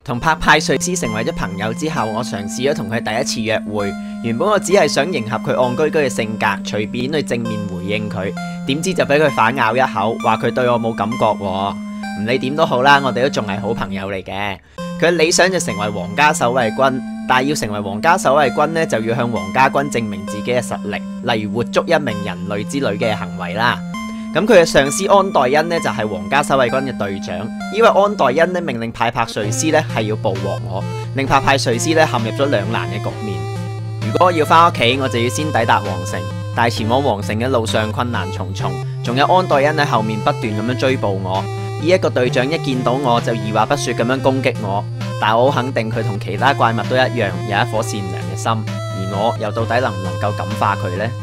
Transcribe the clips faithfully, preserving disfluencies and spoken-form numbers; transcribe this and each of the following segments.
同拍派瑞斯成為咗朋友之後，我嘗試咗同佢第一次約會。原本我只係想迎合佢戇居居嘅性格，隨便去正面回應佢，點知就俾佢反咬一口，話佢對我冇感覺喎。唔理點都好啦，我哋都仲係好朋友嚟嘅。佢嘅理想就成為皇家守衛軍，但係要成為皇家守衛軍呢，就要向皇家軍證明自己嘅實力，例如活捉一名人類之類嘅行為啦。咁佢嘅上司安代恩呢，就係皇家守衛軍嘅隊長，因為安代恩呢命令派帕瑞斯呢係要捕獲我，令帕派瑞斯呢陷入咗兩難嘅局面。如果我要翻屋企，我就要先抵達皇城，但係前往皇城嘅路上困難重重，仲有安代恩喺後面不斷咁樣追捕我。呢一個隊長一見到我就二話不說咁樣攻擊我，但我好肯定佢同其他怪物都一樣有一顆善良嘅心，而我又到底能唔能夠感化佢呢？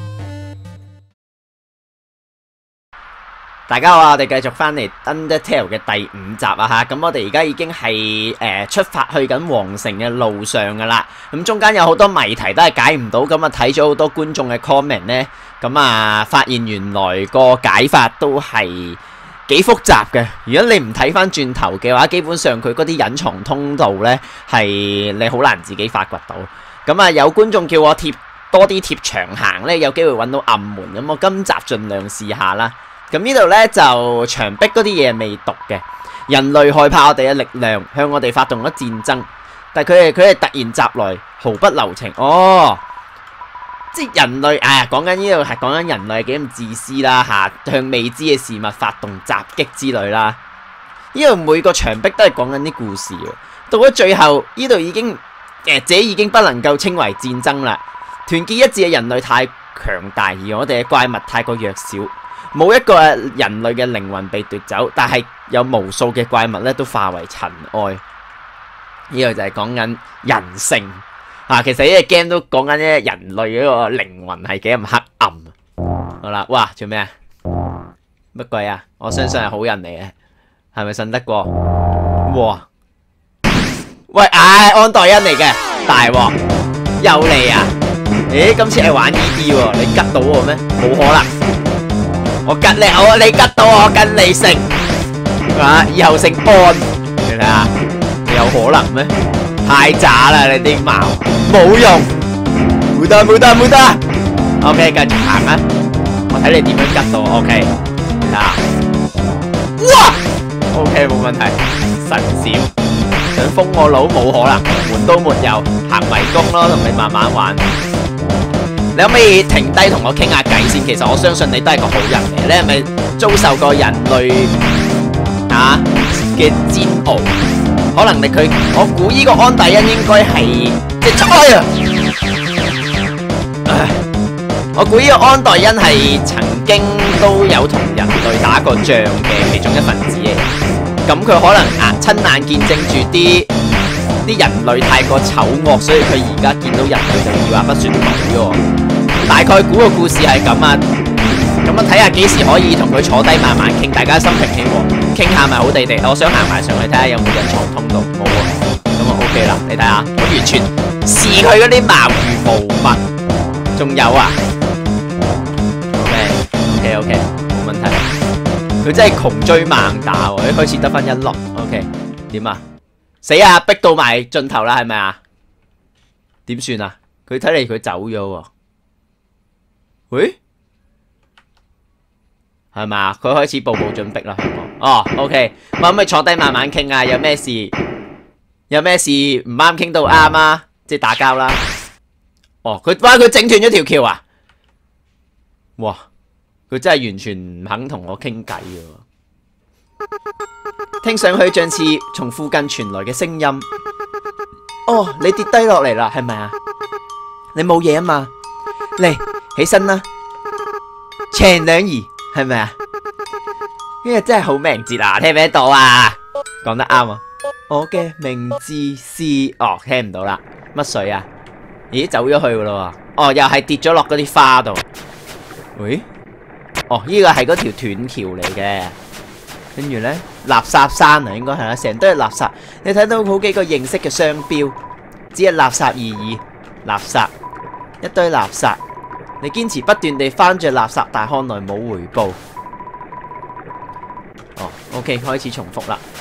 大家好啊！我哋繼續翻嚟 Undertale 嘅第五集啊吓，咁我哋而家已經係誒、呃、出發去緊皇城嘅路上噶啦，咁中間有好多謎題都係解唔到，咁啊睇咗好多觀眾嘅 comment 呢，咁啊發現原來個解法都係幾複雜嘅。如果你唔睇翻轉頭嘅話，基本上佢嗰啲隱藏通道呢，係你好難自己發掘到。咁啊有觀眾叫我貼多啲貼牆行呢，有機會揾到暗門，咁我今集盡量試下啦。咁呢度呢，就牆壁嗰啲嘢未讀嘅，人類害怕我哋嘅力量，向我哋發動咗戰爭，但係佢哋佢哋突然襲來，毫不留情。哦，即係人類，哎呀，講緊呢度係講緊人類幾咁自私啦吓，向未知嘅事物發動襲擊之類啦。呢度每個牆壁都係講緊啲故事，到咗最後呢度已經誒，這已經不能夠稱為戰爭啦。團結一致嘅人類太強大，而我哋嘅怪物太過弱小。冇一個人類嘅靈魂被奪走，但係有無數嘅怪物咧都化為塵埃。呢個就係講緊人性啊！其實呢個 game 都講緊咧人類嗰個靈魂係幾咁黑暗。好啦，哇，做咩啊？乜鬼啊？我相信係好人嚟嘅，係咪信得過？哇！喂，唉，安代恩嚟嘅，大鑊，又嚟啊！咦，今次係玩呢啲喎，你吉到我咩？冇可能。我吉你，我你吉到我，跟你姓啊！以後姓安，你睇下，有可能咩？太渣啦！你啲矛冇用，冇得冇得冇得。OK， 繼續行啊！我睇你點樣吉到我。OK， 睇下，哇 ！OK， 冇問題，神少想封我佬冇可能，門都沒有，行迷宮咯，同你慢慢玩。你可唔可以停低同我傾下偈先？其實我相信你都係個好人嚟，你係咪遭受過人類啊嘅煎熬？可能你佢，我估呢個安代恩應該係即係哎呀！唉，我估呢個安代恩係曾經都有同人類打過仗嘅其中一份子嚟。咁佢可能啊親眼見證住啲啲人類太過醜惡，所以佢而家見到人類就二話不說懟喎。大概估個故事係咁啊，咁我睇下幾時可以同佢坐低慢慢傾，大家心平氣和，傾下咪好地地。我想行埋上去睇下有冇隱藏通道，冇啊，咁啊 OK 啦。你睇下，我完全視佢嗰啲貌如無物，仲有啊 ，OK OK OK， 冇問題。佢真係窮追猛打喎，一開始得翻一粒 ，OK， 點啊？死啊！逼到埋盡頭啦，係咪啊？點算啊？佢睇嚟佢走咗喎。喂，係嘛？佢開始步步進逼啦。哦 ，OK， 可唔可以坐低慢慢傾啊？有咩事？有咩事唔啱傾到啱啊？即係打交啦。哦，佢哇佢整斷咗條橋啊！哇，佢真係完全唔肯同我傾偈嘅。聽上去像似從附近傳來嘅聲音。哦，你跌低落嚟啦，係咪啊？你冇嘢啊嘛？嚟。起身啦，長兩兒係咪啊？呢個真係好明哲啊，聽唔聽到啊？講得啱啊！我嘅名字是……哦，聽唔到啦，乜水啊？咦，走咗去噶咯喎！哦，又係跌咗落嗰啲花度。喂？哦，呢個係嗰條斷橋嚟嘅，跟住咧垃圾山啊，應該係啦，成堆係垃圾。你睇到好幾個認識嘅商標，只係垃圾而已，垃圾，一堆垃圾。你堅持不斷地翻着垃圾，但看來冇回報。哦 ，OK， 開始重複啦。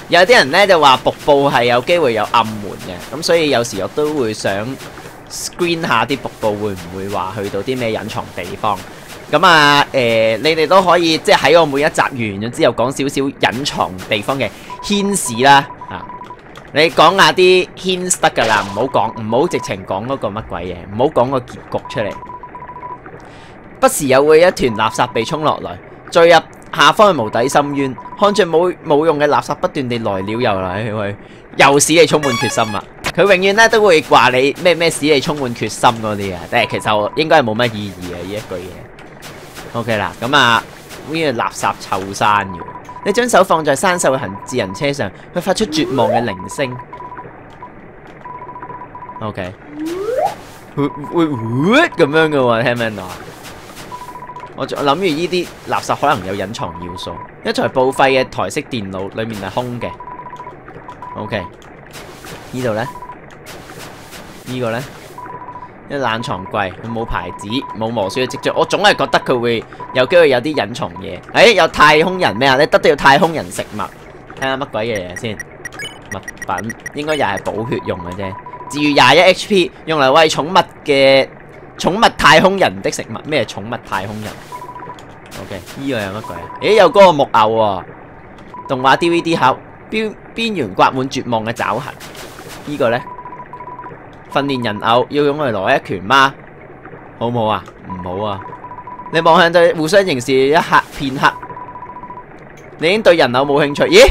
有啲人咧就話瀑布係有機會有暗門嘅，咁所以有時我都會想 screen 下啲瀑布會唔會話去到啲咩隱藏地方。咁啊，誒、呃，你哋都可以即係喺我每一集完咗之後講少少隱藏地方嘅 hints 啦，啊，你講下啲 hints 得噶啦，唔好講，唔好直情講嗰個乜鬼嘢，唔好講個結局出嚟。不時有會一團垃圾被沖落來，墜入下方嘅無底深淵，看着冇冇用嘅垃圾不斷地來了又嚟，喂，又使你充滿決心啦。佢永遠咧都會話你咩咩使你充滿決心嗰啲啊，但係其實應該係冇乜意義嘅呢一句嘢。OK 啦，咁啊呢個垃圾臭山嘅，你將手放在生鏽嘅行智人車上，佢發出絕望嘅鈴聲。OK， 會會咁樣嘅喎，聽唔聽到啊？我仲諗住呢啲垃圾可能有隱藏要素，一台報廢嘅台式電腦裏面係空嘅。OK， 呢度咧，呢個咧。一冷藏櫃，佢冇牌子，冇磨損嘅跡象，我總係覺得佢會有機會有啲隱藏嘢。誒，有太空人咩啊？你得到太空人食物，睇下乜鬼嘢嘢先。物品應該又係補血用嘅啫。治愈廿一 H P， 用嚟餵寵物嘅寵物太空人的食物。咩係寵物太空人 ？OK， 呢個係乜鬼啊？誒，有嗰個木偶喎。動畫 D V D 盒，邊邊緣刮滿絕望嘅爪痕。呢個咧？訓練人偶要用嚟攞一拳嗎？好唔好啊？唔好啊！你望向對互相凝視一刻片刻，你已經對人偶冇興趣。咦？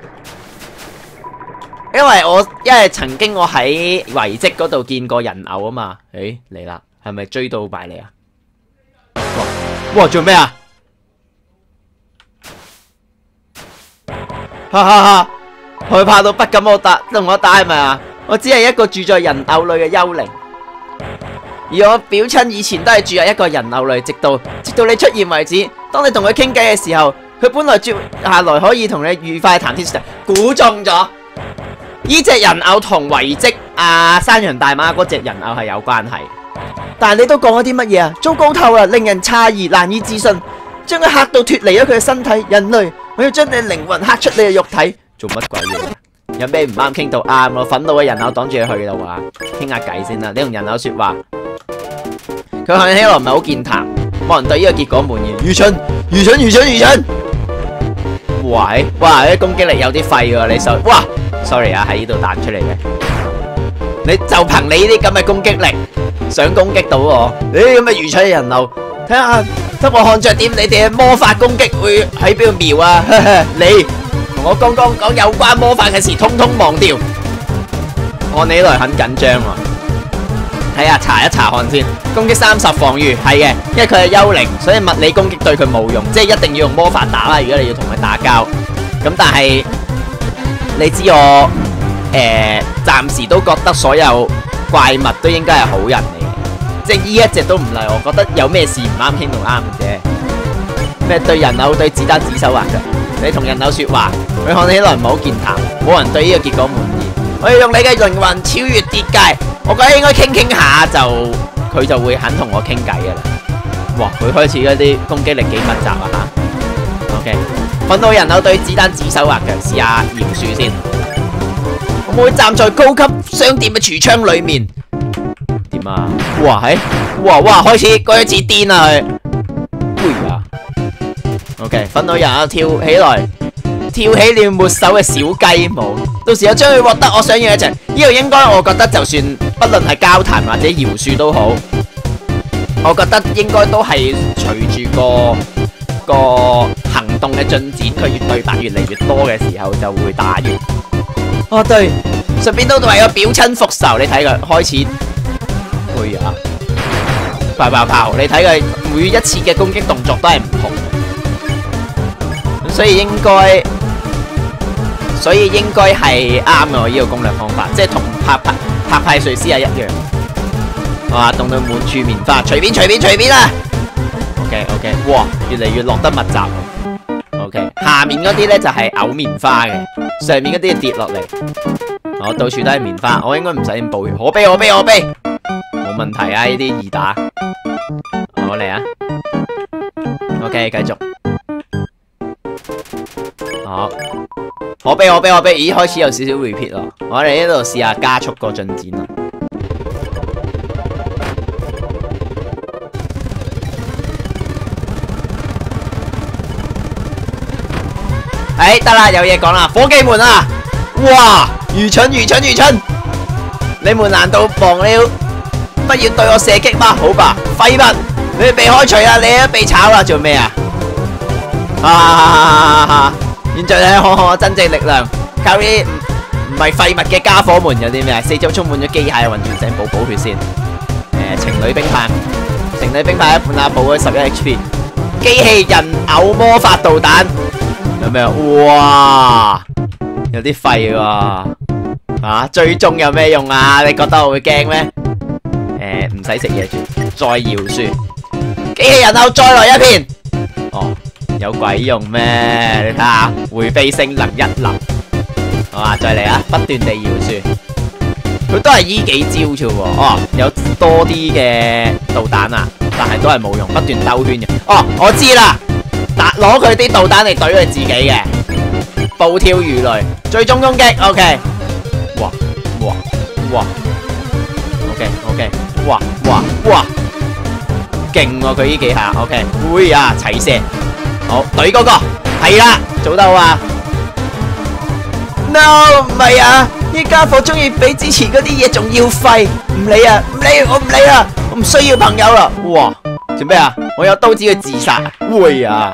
因為我因為曾經我喺遺跡嗰度見過人偶啊嘛。誒，嚟啦，係咪追到埋嚟啊？哇！做咩啊？哈哈哈！害怕到不敢我打同我打係咪啊？我只係一個住在人偶裏嘅幽靈，而我表親以前都係住喺一個人偶裏，直到直到你出現為止。當你同佢傾偈嘅時候，佢本來接下來可以同你愉快談天說地，估中咗。呢隻人偶同遺跡啊山羊大媽嗰隻人偶係有關係，但係你都講咗啲乜嘢啊？糟糕透啦，令人詫異，難以置信，將佢嚇到脫離咗佢嘅身體。人類，我要將你靈魂嚇出你嘅肉體，做乜鬼嘢？有咩唔啱傾到啱咯？憤怒嘅人偶擋住佢去啦喎，傾下偈先啦。你同人偶說話，佢看起來唔係好健談，冇人對呢個結果滿意。愚蠢，愚蠢，愚蠢，愚蠢！喂，哇，啲攻擊力有啲廢喎，你手，哇 ，sorry 啊，喺呢度彈出嚟嘅。你就憑你呢啲咁嘅攻擊力，想攻擊到我？你啲咁嘅愚蠢嘅人偶，睇下，得我看着點，你哋嘅魔法攻擊會喺邊度瞄啊？你。我剛剛講有關魔法嘅事，通通忘掉。看起來很緊張喎，睇下查一查看先。攻擊三十防禦，係嘅，因為佢係幽靈，所以物理攻擊對佢冇用，即係一定要用魔法打啦。如果你要同佢打交，咁但係你知我誒，暫時都覺得所有怪物都應該係好人嚟嘅，即係呢一隻都唔例。我覺得有咩事唔啱傾到啱嘅啫。咩對人偶對子彈指手畫腳？你同人偶說話，佢看起來唔係好健談，冇人對呢個結果滿意。我要用你嘅靈魂超越結界，我覺得應該傾傾下就佢就會肯同我傾偈噶啦。哇，佢開始嗰啲攻擊力幾密集啊吓。OK， 憤怒人偶對子彈指手畫腳，試下饒恕先。我會站在高級商店嘅櫥窗裏面。點啊？哇係，哇哇開始開始癲啦佢。哎呀！OK， 憤怒人偶跳起來，跳起了抹手嘅小雞舞。到時我將會獲得我想要嘅一隻。呢度應該我覺得就算不論係交談或者饒恕都好，我覺得應該都係隨住個個行動嘅進展，佢越對白越嚟越多嘅時候就會打完。哦對，順便都為個表親復仇。你睇佢開始，哎呀，爆爆炮！你睇佢每一次嘅攻擊動作都係唔同。所以應該，所以應該係啱嘅。呢個攻略方法，即係同拍拍拍派瑞斯係一樣。哇，凍到滿處棉花，隨便隨便隨便啦。OK OK， 哇，越嚟越落得密集。OK， 下面嗰啲咧就係嘔棉花嘅，上面嗰啲跌落嚟。我到處都係棉花，我應該唔使咁暴血。我悲我悲我悲，冇問題啊！呢啲易打。我嚟啊。OK， 繼續。好， 可悲可悲可悲！咦，開始有少少 repeat 咯。我哋呢度試下加速個進展啦。哎，得啦，有嘢講啦，伙計們啊！哇，愚蠢愚蠢愚蠢！你們難道忘了不要對我射擊嗎？好吧，廢物，你哋被開除啦，你都被炒啦，做咩啊？哈哈哈哈哈！現在睇看看我真正力量，靠啲唔係廢物嘅家伙們有啲咩？四周充滿咗機械，運轉醒寶寶血先。誒、呃，情侶兵派，情侶兵派一半阿寶嘅十一 H P， 機器人偶魔法導彈。有咩啊？哇，有啲廢喎！啊，最終有咩用啊？你覺得我會驚咩？誒，唔使食嘢住，再搖樹，機器人偶再來一片。哦，有鬼用咩？你睇下，回避性能一流。好啊，再嚟啊！不斷地搖樹，佢都係依幾招啫喎。哦，有多啲嘅導彈啊，但係都係冇用，不斷兜圈嘅。哦，我知啦。攞佢啲導彈嚟懟佢自己嘅，暴跳如雷，最終攻擊 ，OK， 哇哇哇 ，OK OK， 哇哇哇，勁喎佢呢幾下 ，OK， 會啊齊射，好懟嗰個，係啦，做得好啊 ，No 唔係啊，呢家伙中意比之前嗰啲嘢仲要廢，唔理啊唔理我唔理啦，我唔需要朋友啦，哇，做咩啊？我有刀子去自殺，會啊！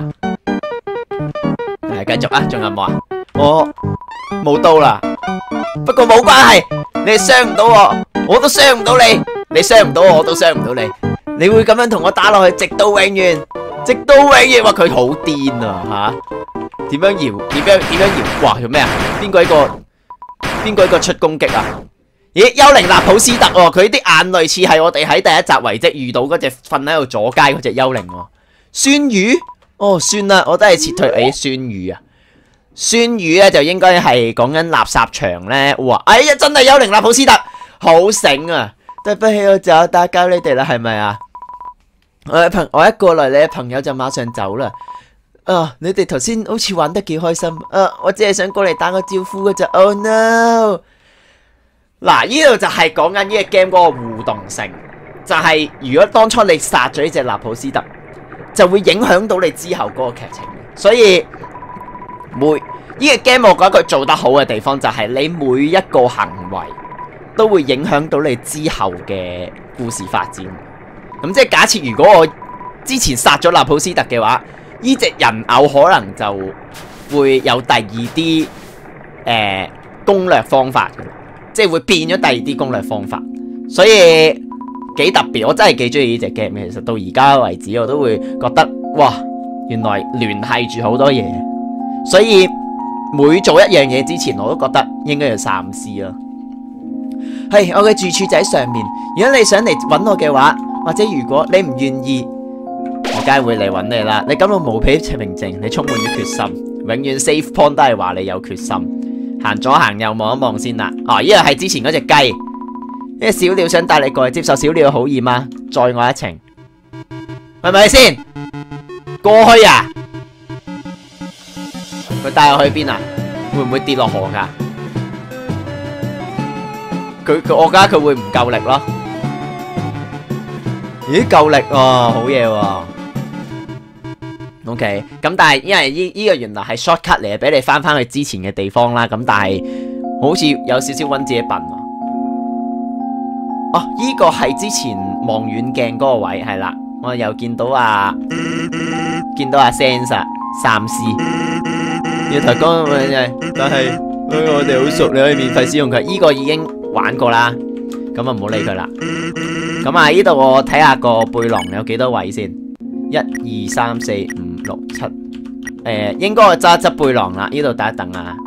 繼續啊，仲有冇啊？我冇刀啦，不過冇關係，你傷唔到我，我都傷唔到你，你傷唔到我，我都傷唔到你。你會咁樣同我打落去，直到永遠，直到永遠。哇，佢好癲啊吓！點樣搖？點樣點樣搖？哇，做咩啊？邊個一個？邊個一個出攻擊啊？咦，幽靈納普斯特喎，佢啲眼類似係我哋喺第一集遺跡遇到嗰隻瞓喺度阻街嗰隻幽靈喎。酸魚？哦，算啦，我都係撤退。誒，酸魚啊，酸魚咧就應該係講緊垃圾場咧。哇，哎呀，真係幽靈納普斯特，好醒啊！對不起，我就打攪你哋啦，係咪啊？我嘅朋，我一過嚟，你嘅朋友就馬上走啦。啊，你哋頭先好似玩得幾開心。啊，我只係想過嚟打個招呼嘅咋。Oh no！嗱，呢度就係講緊呢個 game 嗰個互動性，就係如果當初你殺咗呢隻納普斯特，就會影響到你之後嗰個劇情，所以每呢個 game 我覺得佢做得好嘅地方就係你每一個行為都會影響到你之後嘅故事發展。咁即係假設如果我之前殺咗納普斯特嘅話，呢隻人偶可能就會有第二啲誒攻略方法，即係會變咗第二啲攻略方法，所以幾特別，我真係幾中意呢隻 game。其實到而家為止，我都會覺得哇，原來聯繫住好多嘢，所以每做一樣嘢之前，我都覺得應該要三思咯。係，我嘅住處就喺上面。如果你想嚟揾我嘅話，或者如果你唔願意，我梗係會嚟揾你啦。你感到無比平靜，你充滿咗決心，永遠 save point 都係話你有決心。行左行右望一望先啦。哦，呢個係之前嗰隻雞。呢個小鳥想帶你過去接受小鳥嘅好意嗎？載我一程，係咪先？過去啊？佢帶我去邊啊？會唔會跌落河噶？佢佢我覺得佢會唔夠力咯。咦，夠力喎，好嘢喎。OK，咁但係因為呢呢個原來係 shortcut 嚟，俾你翻翻去之前嘅地方啦。咁但係好似有少少搵自己笨喎。哦，呢個係之前望遠鏡嗰個位，係啦，我又見到啊，見到阿 Sense 三 C， 要提供但係我哋好熟，你可以免費使用佢。呢個已經玩過啦，咁啊唔好理佢啦。咁啊，呢度我睇下個背囊有幾多位先，一二三四五六七，誒，應該我揸執背囊啦。呢度等一等啊。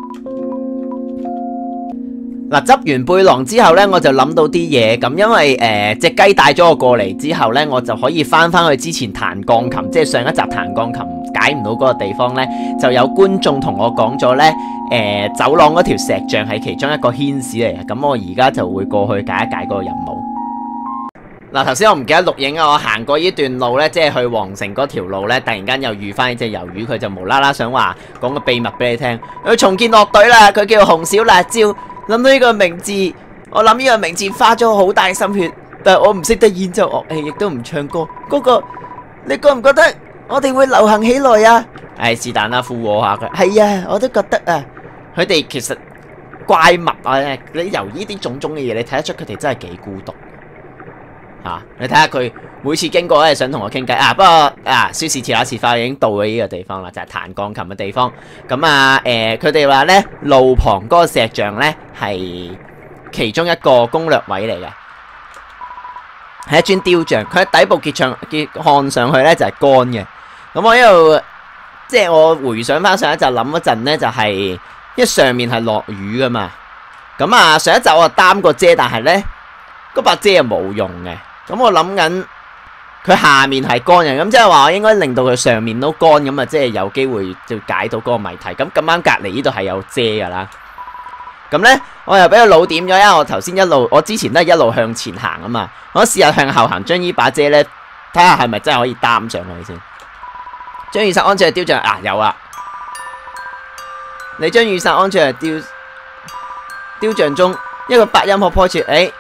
嗱，執完背囊之後呢，我就諗到啲嘢，咁因為誒隻雞帶咗我過嚟之後呢，我就可以翻翻去之前彈鋼琴，即係上一集彈鋼琴解唔到嗰個地方呢，就有觀眾同我講咗呢，誒、呃、走廊嗰條石像係其中一個牽使嚟嘅，咁我而家就會過去解一解嗰個任務。 嗱，頭先我唔記得錄影啊，我行過呢段路咧，即係去皇城嗰條路咧，突然間又遇翻呢隻魷魚，佢就無啦啦想話講個秘密俾你聽。佢重建樂隊啦，佢叫紅小辣椒。諗到呢個名字，我諗呢個名字花咗好大心血，但係我唔識得演奏樂器，亦都唔唱歌。嗰個，你覺唔覺得我哋會流行起來啊？唉，是但啦，附和下佢。係啊，我都覺得啊，佢哋其實怪物啊，你由呢啲種種嘅嘢，你睇得出佢哋真係幾孤獨。吓、啊，你睇下佢每次經過咧，想同我傾偈啊。不過啊，說時遲那時快，已經到咗呢個地方啦，就係彈鋼琴嘅地方。咁啊，誒，佢哋話咧，路旁嗰個石像咧係其中一個攻略位嚟嘅，係一尊雕像。佢喺底部結上結看上去咧就係乾嘅。咁我一路即係我回想翻上一集諗一陣咧，就係、是、因為上面係落雨噶嘛。咁啊，上一集我擔個遮，但係咧嗰把遮係冇用嘅。咁我諗緊佢下面係乾嘅，咁即係話我應該令到佢上面都乾，咁啊即係有機會就解到嗰個謎題。咁咁啱隔籬呢度係有遮噶啦，咁呢，我又俾佢老點咗，因為我頭先一路我之前都係一路向前行啊嘛，我試下向後行，將呢把遮呢睇下係咪真係可以擔上去先。將雨傘安置喺雕像啊，有啊，你將雨傘安置喺雕雕像中一個八音盒開設，誒。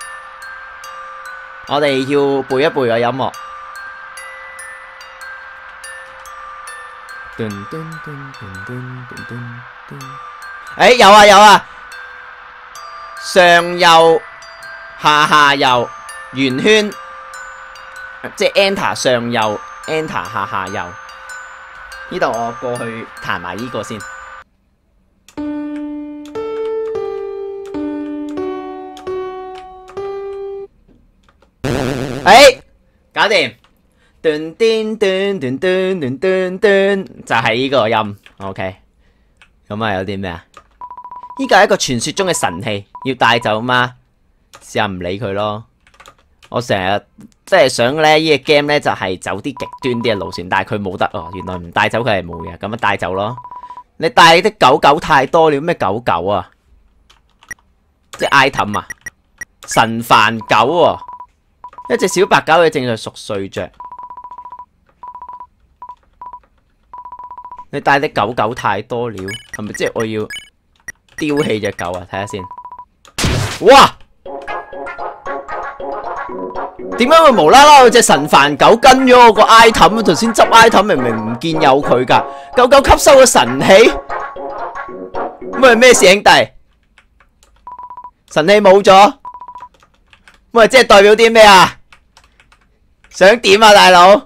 我哋要背一背個音樂。誒，有啊有啊，上右下下右圓圈，即係 Enter 上右 Enter 下下右。呢度我過去彈埋呢個先。誒，搞掂，斷斷斷斷斷斷斷斷，就係呢個音。OK，咁啊有啲咩啊？呢個係一個傳說中嘅神器，要帶走嗎？試下唔理佢咯。我成日即係想咧，呢個 game 咧就係走啲極端啲嘅路線，但係佢冇得哦。原來唔帶走佢係冇嘅，咁啊帶走咯。你帶啲狗狗太多了，咩狗狗啊？即係 item 啊，神煩狗啊！一隻小白狗佢正在熟睡着，你帶啲狗狗太多了，係咪即係我要丟棄隻狗啊？睇下先。哇！點解會無啦啦有隻神煩狗跟咗我個 item？ 頭先執 item 明明唔見有佢噶，狗狗吸收咗神器，咁係咩事兄弟？神器冇咗，咁係即係代表啲咩啊？想點啊，大佬？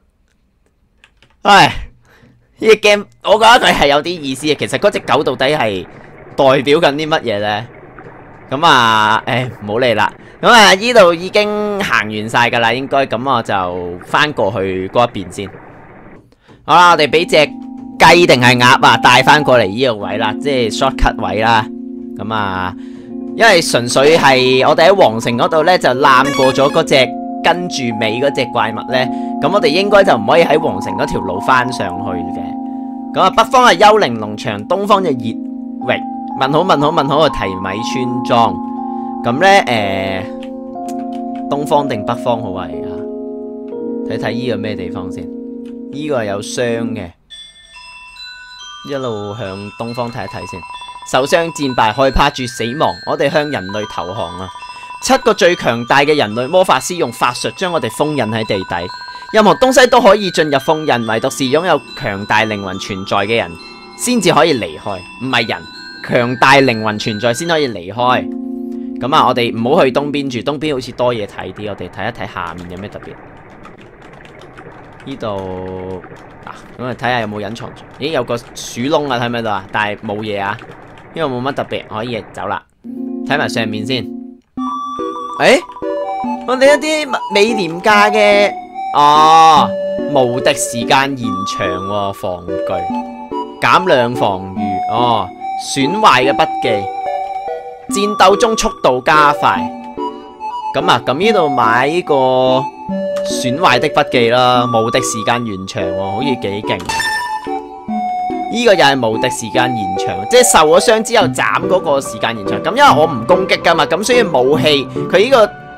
唉，呢個 game 我覺得佢係有啲意思嘅。其實嗰隻狗到底係代表緊啲乜嘢呢？咁啊，誒，唔好理啦。咁啊，呢度已經行完晒噶啦，應該咁我就翻過去嗰一邊先。好啦，我哋俾隻雞定係鴨啊帶翻過嚟呢個位啦，即係 shortcut 位啦。咁啊，因為純粹係我哋喺皇城嗰度呢，就攬過咗嗰隻。跟住尾嗰隻怪物呢，咁我哋應該就唔可以喺皇城嗰條路翻上去嘅。咁啊，北方係幽靈農場，東方就熱域。問好問好問好個提米村莊。咁呢，誒、呃，東方定北方好啊？而家睇睇呢個咩地方先？呢、這個係有傷嘅，一路向東方睇一睇先。受傷戰敗，害怕住死亡，我哋向人類投降啊！七個最強大嘅人類魔法師用法術將我哋封印喺地底，任何東西都可以進入封印，唯獨是擁有強大靈魂存在嘅人先至可以離開，唔係人，強大靈魂存在先可以離開。咁啊，我哋唔好去東邊住，東邊好似多嘢睇啲，我哋睇一睇下面有咩特別。呢度嗱，咁啊睇下有冇隱藏住，咦有個鼠窿啊，睇唔睇到啊？但係冇嘢啊，呢個冇乜特別，可以走啦。睇埋上面先。誒，我哋一啲美廉價嘅哦，無敵時間延長喎，防具減量防禦哦，損壞嘅筆記，戰鬥中速度加快。咁啊，咁呢度買呢個損壞的筆記啦，無敵時間延長喎，好似幾勁。呢個又係無敵時間延長，即係受咗傷之後斬嗰個時間延長。咁因為我唔攻擊噶嘛，咁所以武器佢呢個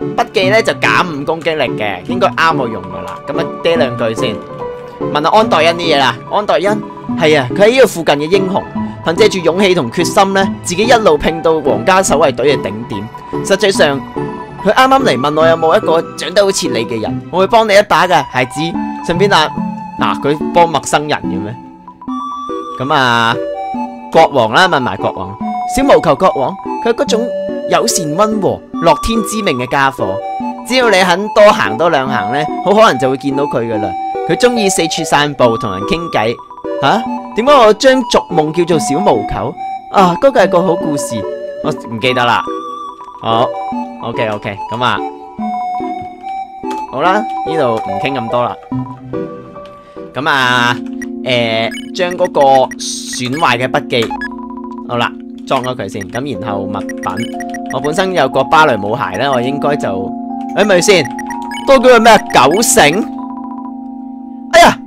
筆記咧就減五攻擊力嘅，應該啱我用噶啦。咁啊，嗲兩句先。問下安代恩啲嘢啦。安代恩係啊，佢喺呢個附近嘅英雄，憑借住勇氣同決心咧，自己一路拼到皇家守衛隊嘅頂點。實際上，佢啱啱嚟問我有冇一個長得好似你嘅人，我會幫你一把噶，孩子。順便啊，嗱，佢幫陌生人嘅咩？咁啊，國王啦，問埋國王。小毛球國王，佢係嗰種友善溫和、樂天知命嘅家伙。只要你肯多行多兩行呢，好可能就會見到佢噶啦。佢中意四處散步，同人傾偈。吓，點解我將俗夢叫做小毛球？啊，嗰個係個好故事，我唔記得啦。好 ，OK OK，咁啊，好啦，呢度唔傾咁多啦。咁啊，誒，將嗰個損壞嘅筆記，好啦，裝咗佢先。咁然後物品，我本身有個芭蕾舞鞋咧，我應該就，誒咪先，多叫佢咩九成？哎呀，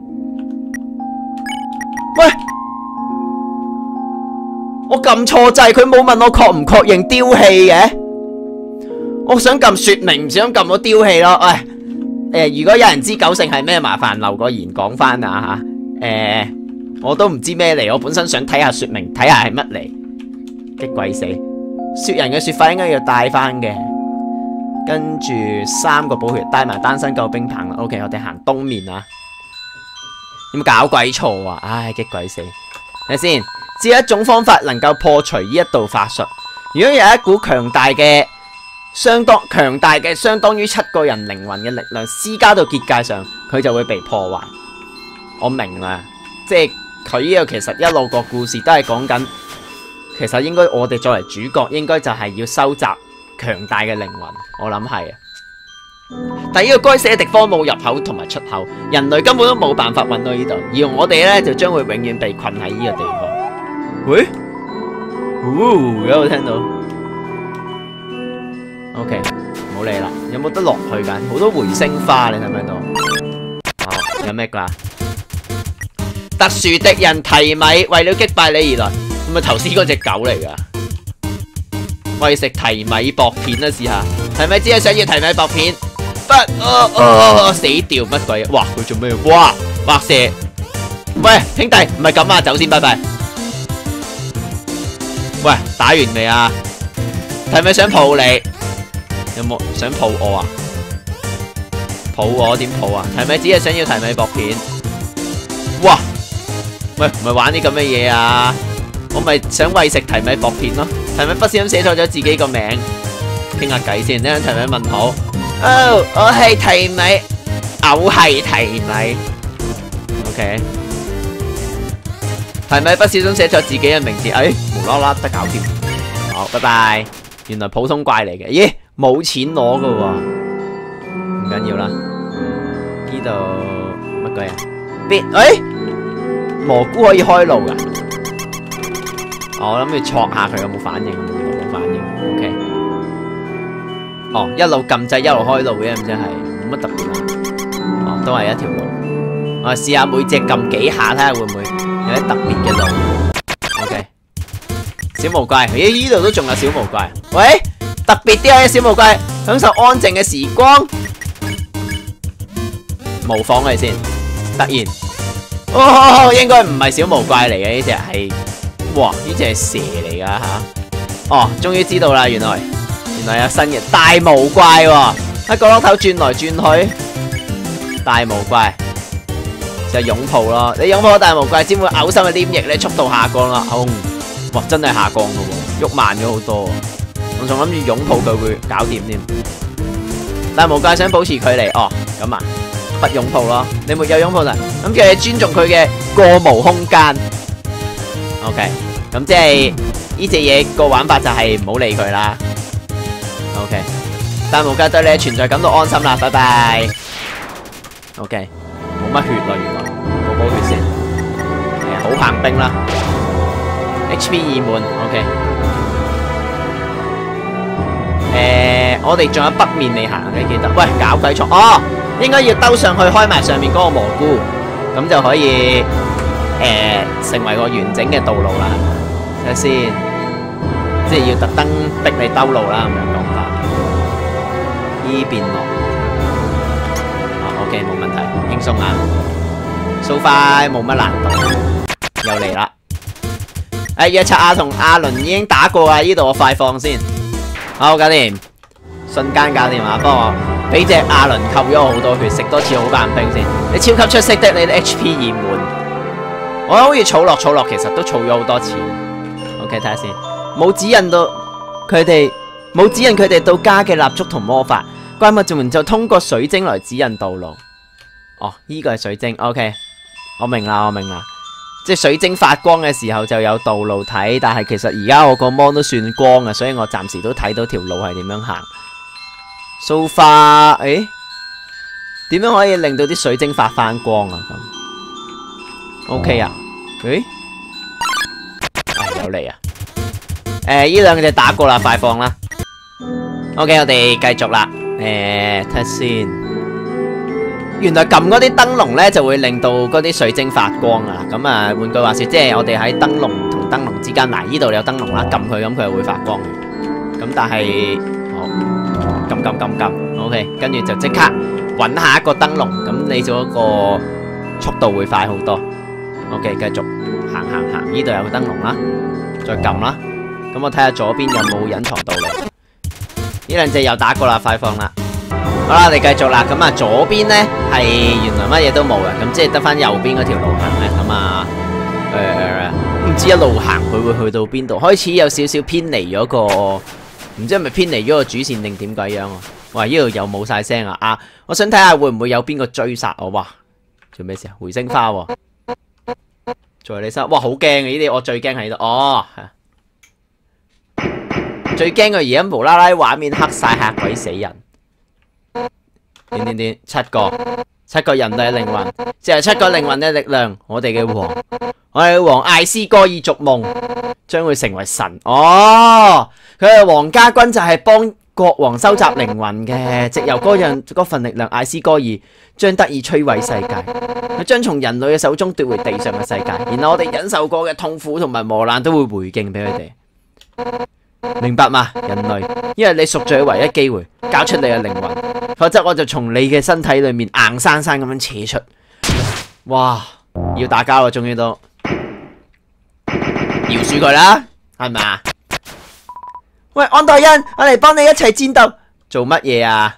喂，我撳錯掣，佢冇問我確唔確認丟棄嘅，我想撳說明，唔想撳到丟棄咯。喂，誒，如果有人知九成係咩，麻煩留個言講翻啊吓。誒，我都唔知咩嚟，我本身想睇下說明，睇下係乜嚟，激鬼死！雪人嘅雪法應該要帶翻嘅，跟住三個寶血，帶埋單身救兵棒啦。OK， 我哋行東面啊。有冇搞鬼錯啊？唉，激鬼死！睇先，只有一種方法能夠破除呢一道法術。如果有一股強大嘅、相當強大嘅、相當於七個人靈魂嘅力量施加到結界上，佢就會被破壞。我明啦，即係佢呢個其實一路個故事都係講緊，其實應該我哋作為主角，應該就係要收集強大嘅靈魂。我諗係啊。但呢個該死嘅地方冇入口同埋出口，人類根本都冇辦法揾到呢度，而我哋呢，就將會永遠被困喺呢個地方。喂，哦，有冇聽到 ？OK， 唔好理啦。有冇得落去㗎？好多回聲花，你睇唔睇到？哦，有咩㗎？特殊敵人提米為了擊敗你而來，係咪頭先嗰隻狗嚟㗎？喂，食提米薄片啦，試下，係咪只係想要提米薄片？不，哦哦，死掉乜鬼？哇，佢做咩？哇，畫射！喂，兄弟，唔係咁啊，走先，拜拜。喂，打完未啊？係咪想抱你？有冇想抱我啊？抱我點抱啊？係咪只係想要提米薄片？哇！喂，唔係玩啲咁嘅嘢啊！我咪想餵食提米薄片咯。提米不小心寫錯咗自己個名，傾下偈先。呢張提米問好。哦，我係提米，我係提米。OK， 提米不小心寫錯自己嘅名字，哎，無啦啦得搞掂。好，拜拜。原來普通怪嚟嘅，咦，冇錢攞噶喎，唔緊要啦。呢度乜鬼啊？邊？哎，蘑菇可以開路噶。我諗住戳下佢有冇反應，冇反應。OK。哦，一路撳掣一路開路嘅，咁即係冇乜特別啊。哦，都係一條路。我試下每隻撳幾下，睇下會唔會有啲特別嘅路。OK， 小毛怪，咦？呢度都仲有小毛怪。喂，特別啲啊，小毛怪，享受安靜嘅時光。模仿佢先，突然，哦，應該唔係小毛怪嚟嘅，呢隻係，哇，呢隻係蛇嚟噶吓。哦，終於知道啦，原來。原來有新嘅大毛怪喎，喺角落頭轉來轉去，大毛怪就係擁抱咯。你擁抱大毛怪，先會嘔心嘅黏液咧，速度下降啦。哦，哇，真係下降噶喎，喐慢咗好多。我仲諗住擁抱佢會搞掂添。大毛怪想保持距離，哦，咁啊，不擁抱咯。你沒有擁抱啦，咁叫你尊重佢嘅過無空間。OK， 咁即係呢隻嘢個玩法就係唔好理佢啦。OK， 大毛怪對你嘅存在感到安心啦，拜拜。OK， 冇乜血啦，原來補補血先。誒，好棒兵啦 ，H P 二滿 ，OK。誒，我哋仲有北面未行，你記得？喂，搞鬼錯哦，應該要兜上去開埋上面嗰個蘑菇，咁就可以誒成為個完整嘅道路啦。睇下先，即係要特登逼你兜路啦，咁樣講法。 依邊落。哦 ，OK， 冇問題，輕鬆啊。So far冇乜難度，又嚟啦。誒，約策亞同阿倫已經打過啊，呢度我快放先。好，搞掂，瞬間搞掂啊！幫我俾隻阿倫扣咗我好多血，食多次好板兵先。你超級出色的，你啲 H P 二滿。我好似儲落儲落，其實都儲咗好多錢。OK， 睇下先，冇指引到佢哋，冇指引佢哋到家嘅蠟燭同魔法，怪物們就通過水晶來指引道路。哦，呢個係水晶。OK， 我明啦，我明啦。即係水晶發光嘅時候就有道路睇，但係其實而家我個 mon 都算光啊，所以我暫時都睇到條路係點樣行。So far，誒，點樣可以令到啲水晶發翻光啊？咁 OK 啊？誒，係有嚟啊！誒，呢兩隻打過啦，快放啦。OK， 我哋繼續啦。誒，睇下先。原來撳嗰啲燈籠咧，就會令到嗰啲水晶發光啊！咁啊，換句話說，即係我哋喺燈籠同燈籠之間，嗱，呢度有燈籠啦，撳佢咁佢係會發光嘅。咁但係，好，撳撳撳撳 ，OK， 跟住就即刻揾下一個燈籠，咁你做一個速度會快好多。OK， 繼續行行行，呢度有個燈籠啦，再撳啦。咁我睇下左邊有冇隱藏道路。呢兩隻又打過啦，快放啦！好啦，我哋繼續啦。咁啊，左邊呢係原來乜嘢都冇嘅，咁即係得翻右邊嗰條路行咧。咁啊，誒、呃，唔知一路行佢會去到邊度？開始有少少偏離咗個，唔知係咪偏離咗個主線定點鬼樣啊？哇！呢度又冇晒聲啊！啊，我想睇下會唔會有邊個追殺我？哇！做咩事啊？回星花喎、啊，在你身，哇！好驚嘅呢啲，我最驚喺度。哦，最驚嘅而家無啦啦畫面黑晒，嚇鬼死人。點點點，七個七個人類嘅靈魂，就係七個靈魂嘅力量。我哋嘅王，我哋嘅王艾斯哥爾續夢將會成為神。哦，佢係皇家軍，就係幫國王收集靈魂嘅，藉由嗰樣嗰份力量，艾斯哥爾將得以摧毀世界。佢將從人類嘅手中奪回地上嘅世界，然後我哋忍受過嘅痛苦同埋磨難都會回敬俾佢哋。明白嗎，人類？因為你贖罪嘅唯一機會，交出你嘅靈魂，否則我就從你嘅身體裏面硬生生咁樣扯出。哇！要打交啦，終於都饒恕佢啦，係咪啊？喂，安代恩，我嚟幫你一齊戰鬥，做乜嘢啊？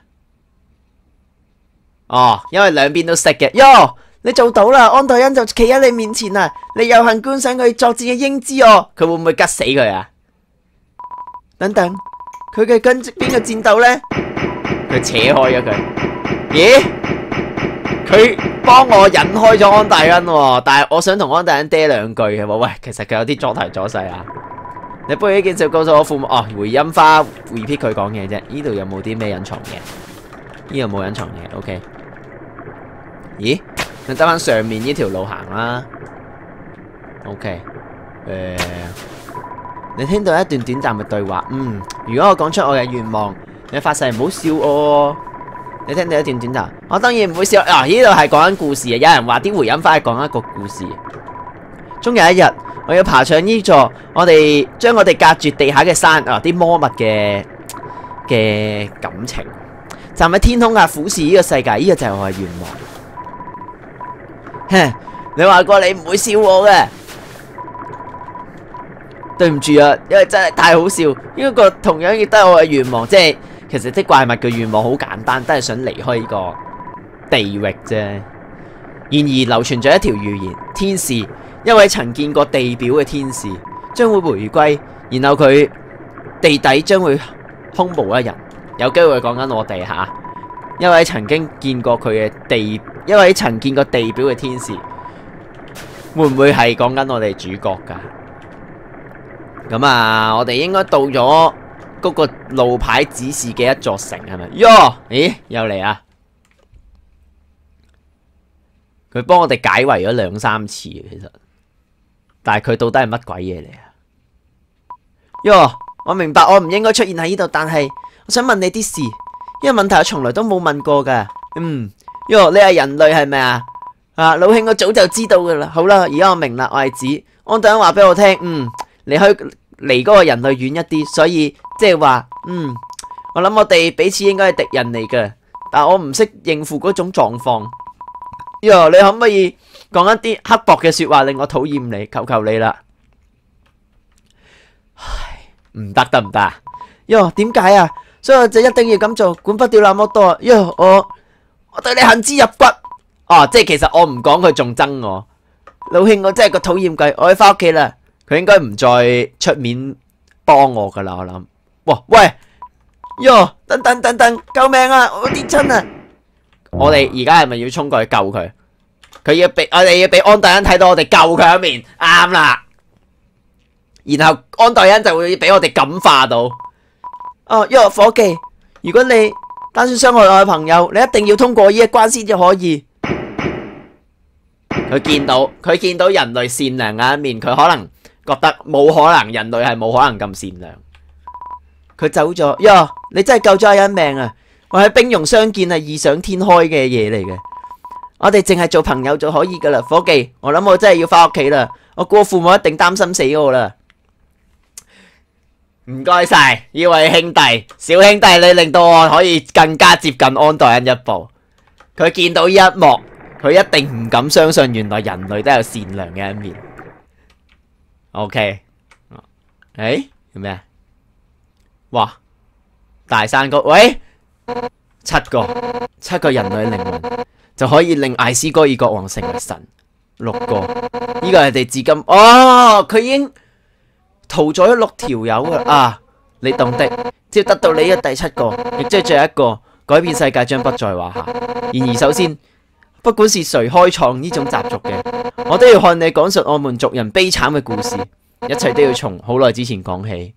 哦，因為兩邊都識嘅。喲，你做到啦，安代恩就企喺你面前啊！你有幸觀賞佢作戰嘅英姿哦，佢會唔會吉死佢啊？等等，佢嘅跟邊個戰鬥呢？佢扯開咗佢。咦？佢幫我引開咗安大恩喎，但係我想同安大恩嗲兩句嘅喎。喂，其實佢有啲阻題阻勢啊。你不如呢件事告訴我父母。哦，回音花 repeat 佢講嘢啫。呢度有冇啲咩隱藏嘢？呢度冇隱藏嘢。OK。咦？你得翻上面呢條路行啦。OK。誒。你聽到一段短暫嘅對話，嗯，如果我講出我嘅願望，你發誓唔好笑我。你聽到一段短暫，我當然唔會笑。啊，呢度係講緊故事啊！有人話啲回音花係講一個故事。終有一日，我要爬上呢座，我哋將我哋隔絕地下嘅山啊，啲魔物嘅嘅感情，站喺天空下俯視呢個世界，呢、這個就係我嘅願望。哼，你話過你唔會笑我嘅。對唔住啊，因為真係太好笑。呢個同樣亦都係我嘅願望，即係其實啲怪物嘅願望好簡單，都係想離開呢個地域啫。然而流傳咗一條預言，天使一位曾見過地表嘅天使將會回歸，然後佢地底將會空無一人。有機會講緊我哋吓，一位曾經見過佢嘅地，一位曾見過地表嘅天使，會唔會係講緊我哋主角噶？咁啊，我哋應該到咗嗰個路牌指示嘅一座城係咪？喲，咦，又嚟啊！佢幫我哋解圍咗兩三次，其實，但係佢到底係乜鬼嘢嚟啊？喲，我明白我唔應該出現喺呢度，但係我想問你啲事，呢個問題我從來都冇問過噶。嗯，喲，你係人類係咪啊？啊，老兄，我早就知道噶啦。好啦，而家我明啦，我係指安等話俾我聽，嗯。你可以離嗰個人類遠一啲，所以即係話，嗯， 我諗我哋彼此應該係敵人嚟嘅，但我唔識應付嗰種狀況。喲，你可唔可以講一啲刻薄嘅說話令我討厭你？求求你啦！唉，唔得得唔得啊？喲，點解啊？所以我就一定要咁做，管不掉那麼多。喲，我我對你恨之入骨。哦，即係其實我唔講佢仲憎我。老兄，我真係個討厭鬼，我要翻屋企啦。佢應該唔再出面幫我噶啦，我諗。哇，喂，喲，等等等等，救命啊！我跌親啊！我哋而家係咪要衝過去救佢？佢要俾我哋要俾安代恩睇到我哋救佢一面，啱啦。然後安代恩就會俾我哋感化到。哦，喲，伙計，如果你打算傷害我嘅朋友，你一定要通過呢一關先至可以。佢見到佢見到人類善良嘅一面，佢可能覺得冇可能，人類係冇可能咁善良。佢走咗，喲，你真係救咗阿恩命啊！我喺兵戎相見係異想天開嘅嘢嚟嘅，我哋淨係做朋友就可以噶啦，伙計。我諗我真係要翻屋企啦，我估我父母一定擔心死我啦。唔該晒，呢位兄弟，小兄弟，你令到我可以更加接近安代恩一步。佢見到呢一幕，佢一定唔敢相信，原來人類都有善良嘅一面。OK，誒，做咩啊？哇，大山谷，喂，七個，七個人類靈魂就可以令艾斯哥爾國王成為神。六個，呢個係哋至今，哦，佢已經屠咗六條友㗎啊！你懂的，只要得到你嘅第七個，亦即係最後一個，改變世界將不在話下。然而，首先，不管是誰開創呢種習俗嘅，我都要向你講述我們族人悲慘嘅故事，一切都要從好耐之前講起。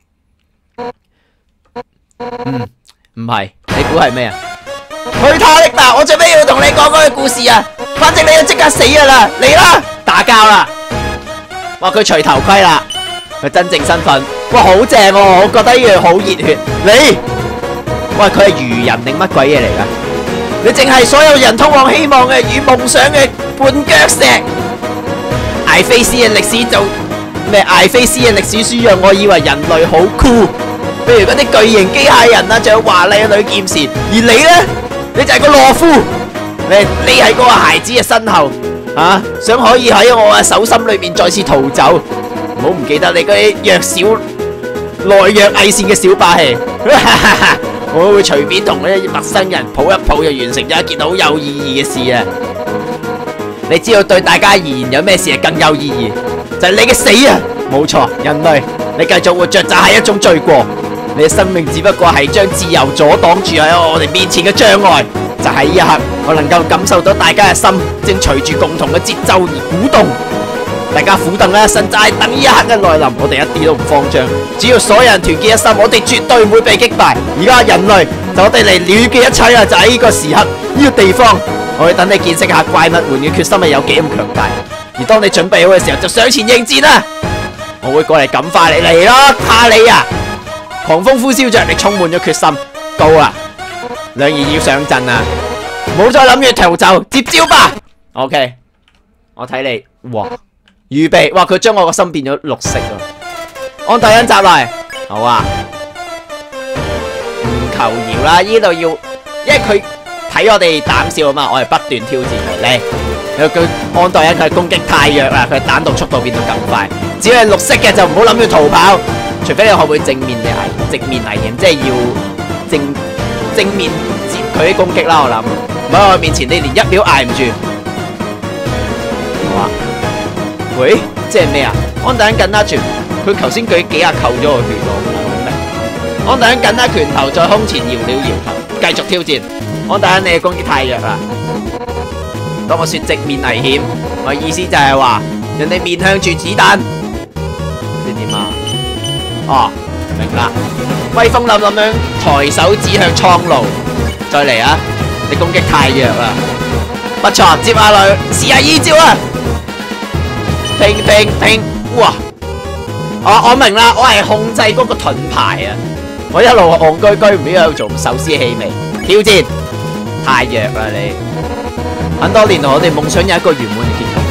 嗯，唔係，你估係咩啊？去他的吧！我最尾要同你講嗰個故事啊！反正你就即刻死噶啦，嚟啦，打交啦！哇，佢除頭盔啦，佢真正身份，哇，好正喎！我覺得呢樣好熱血。你，喂，佢係魚人定乜鬼嘢嚟噶？你淨係所有人通往希望嘅與夢想嘅絆腳石。艾菲斯嘅歷史就咩？艾菲斯嘅歷史書讓我以為人類好酷。譬如嗰啲巨型機械人啊，仲有華麗嘅女劍士，而你呢，你就係個懦夫，你匿喺嗰個孩子嘅身後，啊，想可以喺我嘅手心裏面再次逃走，唔好唔記得你嗰啲弱小、懦弱偽善嘅小霸氣，我會隨便同嗰啲陌生人抱一抱，就完成咗一件好有意義嘅事啊！你知道對大家而言有咩事係更有意義？就係你嘅死啊！冇錯，人類，你繼續活着就係一種罪過。你嘅生命只不過係將自由阻擋住喺我哋面前嘅障礙，就喺呢一刻，我能夠感受到大家嘅心正隨住共同嘅節奏而鼓動。大家苦等啦，甚至係等呢一刻嘅來臨，我哋一啲都唔慌張。只要所有人團結一心，我哋絕對唔會被擊敗。而家人類就我哋嚟了嘅一切啊，就喺呢個時刻呢個地方，我會等你見識下怪物們嘅決心係有幾咁強大。而當你準備好嘅時候，就上前應戰啦！我會過嚟感化你嚟咯，怕你啊！狂風呼嘯着，你充滿咗決心，高啊！兩兒要上陣啊！唔好再諗住逃走，接招吧 ！OK， 我睇你，哇！預備，哇！佢將我個心變咗綠色啊！安代恩襲來，好啊！唔求饒啦，呢度要，因為佢睇我哋膽小啊嘛，我係不斷挑戰佢嚟。佢安代恩佢攻擊太弱啦，佢彈道速度變到咁快。只要係綠色嘅就唔好諗住逃跑。除非你學會正面嘅危，正面危險，即係要正正面接佢啲攻擊啦。我諗唔喺我面前，你連一秒挨唔住。好啊，喂，即係咩啊？安代恩緊握住，佢頭先舉幾下扣咗我血咯，唔明。安代恩緊握拳頭在胸前搖了搖頭，繼續挑戰。安代恩，你嘅攻擊太弱啦。當我說直面危險，我意思就係話人哋面向住子彈，你點啊？哦，明啦！威風凜凜咁抬手指向蒼鷺，再嚟啊！你攻擊太弱啦，不錯，接下來試下依招啊！拼拼拼！哇！我我明啦，我係控制嗰個盾牌啊！我一路戇居居唔知喺度做手撕氣味，挑戰太弱啦你！很多年來我哋夢想有一個圓滿嘅結局。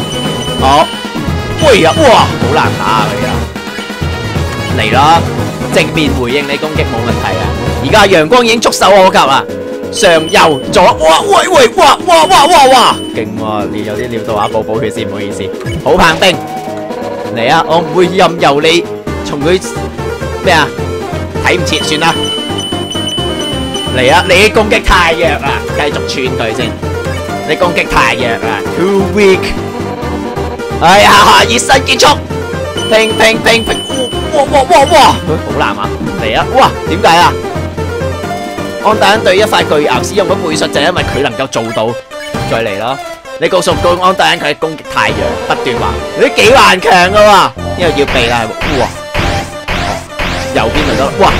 哦，喂呀！哇，好難打啊佢啊！嚟啦！ 正面回應你攻擊冇問題啊！而家陽光已經觸手可及啦，上右左，哇喂喂，哇哇哇哇哇，勁喎！你有啲料到啊，補補血先，唔好意思。好棒兵，嚟啊！我唔會任由你從佢咩啊？睇唔切，算啦。嚟啊！你攻擊太弱啦，繼續串佢先。你攻擊太弱啦 ，too weak。哎呀，熱身結束，拼拼拼拼，哇哇哇哇，好難啊！嚟啊！哇，點解啊？安大恩對一塊巨牙使用咗倍術，就係因為佢能夠做到。再嚟啦！你告訴個安大恩佢嘅攻擊太弱，不斷話你都幾頑強噶喎，呢個要避啦。哇！右邊就得，哇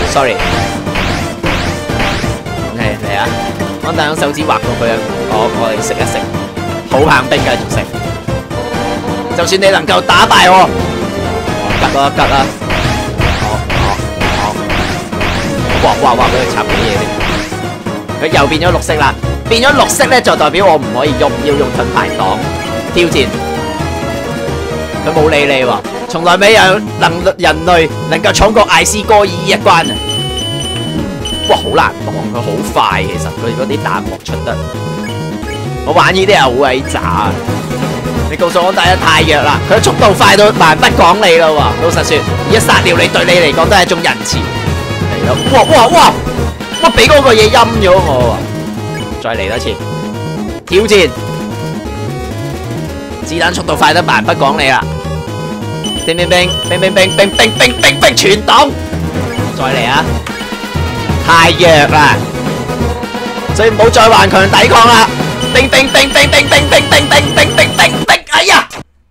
，sorry。OK，嚟啊！安大恩手指劃過佢啊，我我哋食一食，好棒兵繼續食。就算你能夠打敗我，吉啦吉啦，好好好，哇哇哇！俾佢插幾嘢先，佢又變咗綠色啦。變咗綠色咧，就代表我唔可以喐，要用盾牌擋挑戰。佢冇理你喎，從來未有能人類能夠闖過艾斯哥爾呢一關啊！哇，好難擋，佢好快，其實佢嗰啲彈幕出得，我玩呢啲係好鬼渣啊！你告訴我，第一太弱啦，佢速度快到蠻不講理啦喎！老實說，而家殺掉你對你嚟講都係一種仁慈。嚟咯！哇哇哇！我俾嗰個嘢陰咗我喎！再嚟多次挑戰，子彈速度快得蠻不講理啦！冰冰冰冰冰冰冰冰冰冰冰全擋！再嚟啊！太弱啦，所以唔好再頑強抵抗啦！冰冰冰冰冰冰冰冰冰冰冰冰冰！哎呀！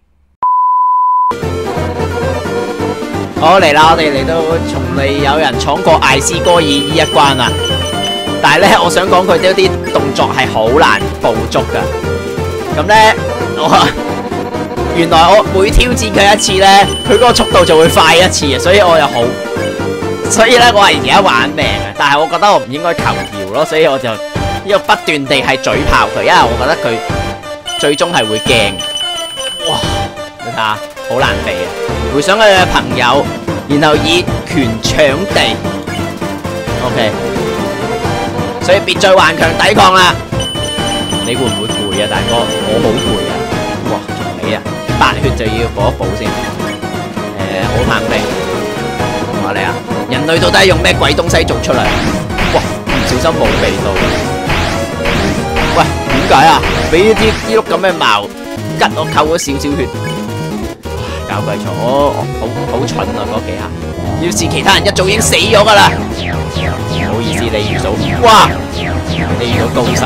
好嚟啦，我哋嚟到從未有人闖過艾斯哥爾呢一關啊！但係咧，我想講佢啲啲動作係好難捕捉噶。咁咧，我原來我每挑戰佢一次咧，佢嗰個速度就會快一次啊，所以我又好，所以咧我係而家玩命啊。但係我覺得我唔應該求饒咯，所以我就呢個不斷地係嘴炮佢，因為我覺得佢最終係會驚。哇！你睇下，好難避啊！回想佢嘅朋友，然後以拳搶地 ，OK。所以別再頑強抵抗啦！你會唔會攰啊，大哥？我好攰啊！哇，仲你啊，八血就要補一補先。誒、呃，好棒兵，我嚟啊！人類到底係用咩鬼東西做出嚟？哇，唔小心冇避到。喂，點解啊？俾呢啲呢碌咁嘅矛吉我扣咗少少血，搞鬼錯！我好好蠢啊嗰幾下。要是其他人一早已經死咗噶啦！唔好意思，你遇到哇，你遇到高手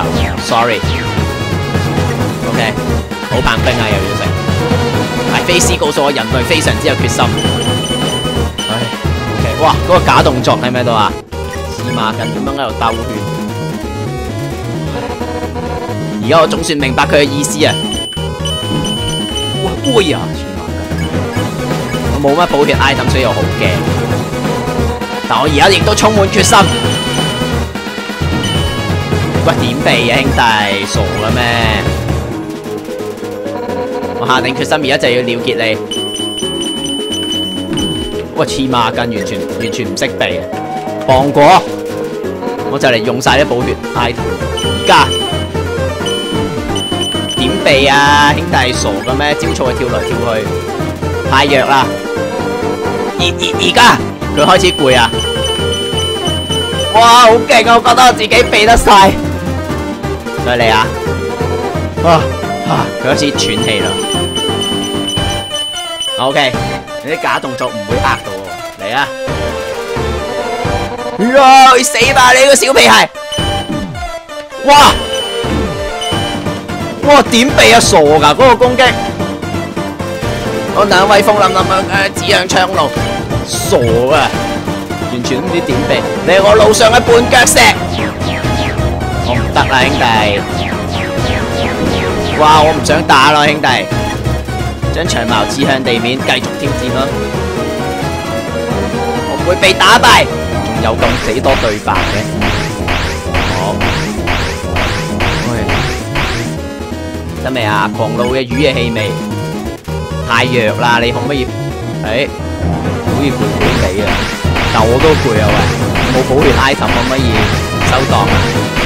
，sorry。OK， 好棒兵啊，又要食。艾菲斯告訴我，人類非常之有決心。唉 ，OK， 哇，嗰、那個假動作喺咪度啊？黐孖筋咁樣喺度兜圈。而家我總算明白佢嘅意思啊！哇，哎呀，黐孖筋！我冇乜補血 item， 所以我好驚。但我而家亦都充滿決心。喂，點避啊，兄弟？傻啦咩？我下定決心，而家就要了結你。喂，黐孖筋，完全完全唔識避啊！放過，我就嚟用晒啲補血 item。而家點避啊，兄弟？傻嘅咩？招錯跳來跳去，太弱啦！而而而家。佢開始攰啊！哇，好勁啊！我覺得我自己避得晒。再嚟啊！啊啊！佢開始喘氣啦。OK， 你啲假動作唔會呃到我。嚟啊！呀！去死吧你個小屁孩！哇！哇！點避啊？傻㗎嗰個攻擊！我等威風凜凜咁誒指向窗路。傻啊！完全唔知點避，你係我路上嘅絆腳石，我唔得啦，兄弟！哇，我唔想打啦，兄弟！將長矛指向地面，繼續挑戰咯！我唔會被打敗，仲有咁死多對白嘅，好，喂，得未啊？狂怒嘅魚嘅氣味太弱啦，你可唔可以？誒？好似攰攰地啊！ 但我都攰啊喂，冇補血 item 可唔可以收檔啊？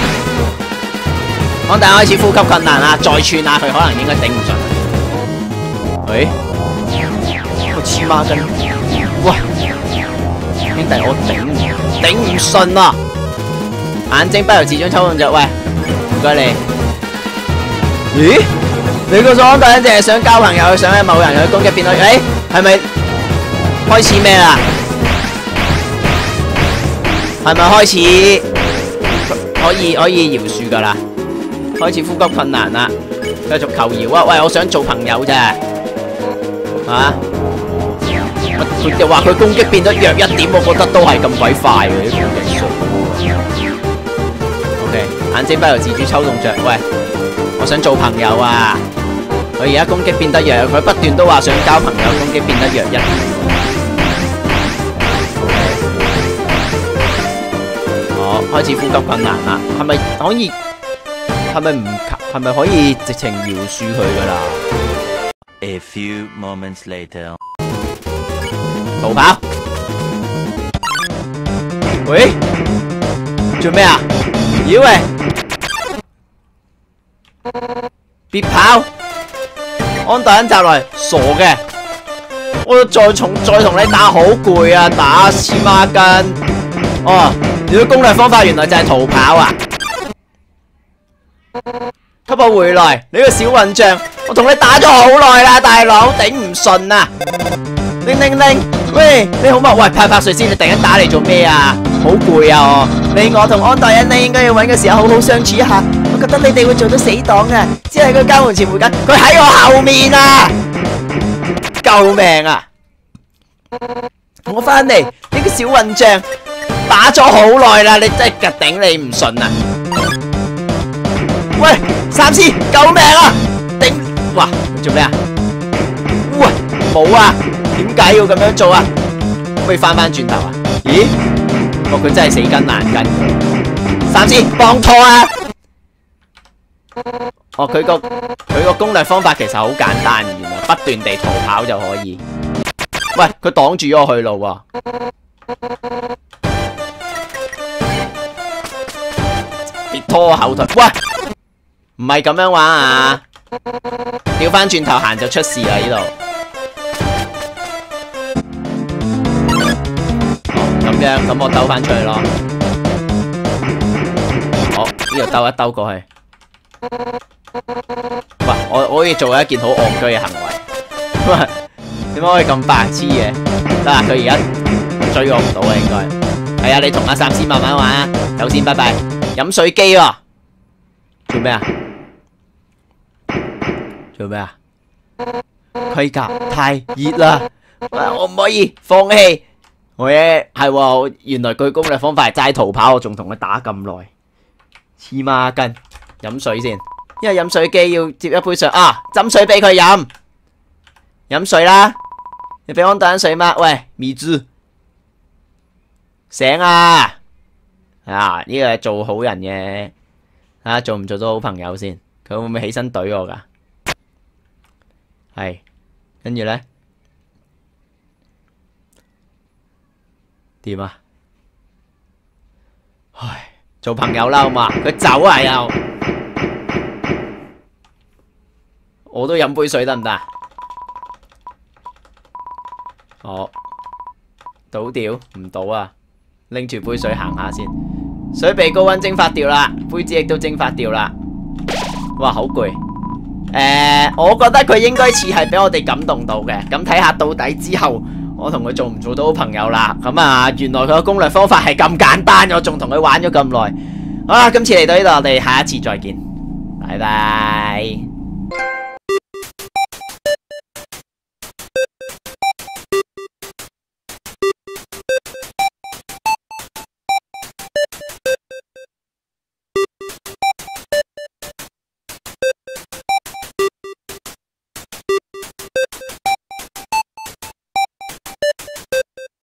安大開始呼吸困難啦，再串下佢可能應該頂唔順。喂，個黐孖筋，喂，兄弟我頂頂唔順啊！眼睛不由自主抽動着，喂，唔該你。咦？你個安大人淨係想交朋友，想喺某人去攻擊變到，誒，係咪開始咩啦？係咪開始可以可以饒恕噶啦？開始呼吸困難啦，繼續求饒啊！喂，我想做朋友啫，啊！佢又話佢攻擊變得弱一點，我覺得都係咁鬼快嘅啲攻擊數。OK， 眼睛不由自主抽動着，喂，我想做朋友啊！佢而家攻擊變得弱，佢不斷都話想交朋友，攻擊變得弱一點。我開始呼吸困難啦，係咪可以？係咪唔？係咪可以直情饒恕佢噶啦 ？A few moments later， 逃跑！喂，做咩啊？妖喂！別跑！安大人襲來，傻嘅！我再重再同你打好攰啊，打黐孖筋！哦，你嘅攻略方法原來就係逃跑啊！給我回來，你個小混帳！我同你打咗好耐啦，大佬，頂唔順啊！鈴鈴鈴，喂，你好嘛？喂，拍拍水先，你突然間打嚟做咩啊？好攰啊！你我同安大人咧，應該要揾嘅時候好好相處一下。我覺得你哋會做到死黨啊！只係個交換前回緊，佢喺我後面啊！救命啊！我翻嚟，你個小混帳，打咗好耐啦，你真係夾頂你唔順啊！喂，三師，救命啊！頂，哇，做咩啊？喂，冇啊，點解要咁樣做啊？可唔可以翻翻轉頭啊？咦？哦，佢真係死筋爛筋。三師，幫拖啊！哦，佢個佢個攻略方法其實好簡單，原來不斷地逃跑就可以。喂，佢擋住咗我去路喎。別拖我後腿，喂！唔係咁樣玩啊！調翻轉頭行就出事啦！呢度哦，咁樣咁我兜翻出去咯。好，呢度兜一兜過去。喂，我我可以做一件好戇居嘅行為。喂，點解可以咁白痴嘅？得啦，佢而家追我唔到啊，應該。係啊，你同阿三師慢慢玩啊。走先，拜拜。飲水機喎，做咩啊？做咩啊？盔甲太熱啦，我唔可以放棄。我嘅係喎，原來佢攻略方法係齋逃跑，我仲同佢打咁耐，黐孖筋。飲水先，因為飲水機要接一杯水啊，斟水俾佢飲，飲水啦。你俾安大人水嗎？喂，米珠，醒啊！啊，呢個係做好人嘅，睇下做唔做到好朋友先。佢會唔會起身懟我噶？係，跟住咧點啊？唉，做朋友啦好嘛？佢走啊又，我都飲杯水得唔得？哦，倒掉唔倒啊！拎住杯水行下先，水被高溫蒸發掉啦，杯子亦都蒸發掉啦。哇，好攰。誒、呃，我覺得佢應該似係俾我哋感動到嘅，咁睇下到底之後我同佢做唔做到好朋友啦。咁啊，原來佢個攻略方法係咁簡單，我仲同佢玩咗咁耐。好啦，今次嚟到呢度，我哋下一次再見，拜拜。